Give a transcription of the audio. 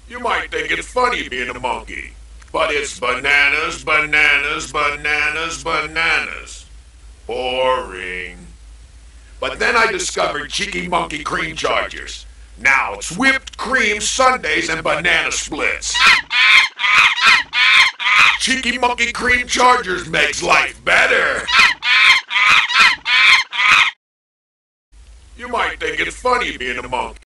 You might think it's funny being a monkey, but it's bananas, bananas, bananas, bananas. Boring. But then I discovered Cheeky Monkey Cream Chargers. Now it's whipped cream sundaes and banana splits. Cheeky Monkey Cream Chargers makes life better. You might think it's funny being a monkey.